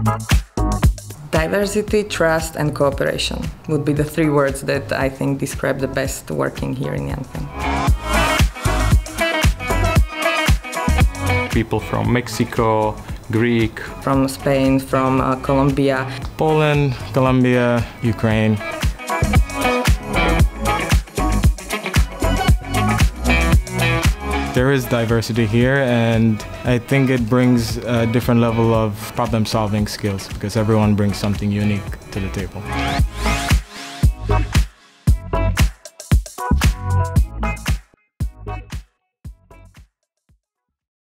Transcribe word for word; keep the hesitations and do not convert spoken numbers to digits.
Diversity, trust and cooperation would be the three words that I think describe the best working here in Yanfeng. People from Mexico, Greek, from Spain, from uh, Colombia, Poland, Colombia, Ukraine. There is diversity here, and I think it brings a different level of problem-solving skills because everyone brings something unique to the table.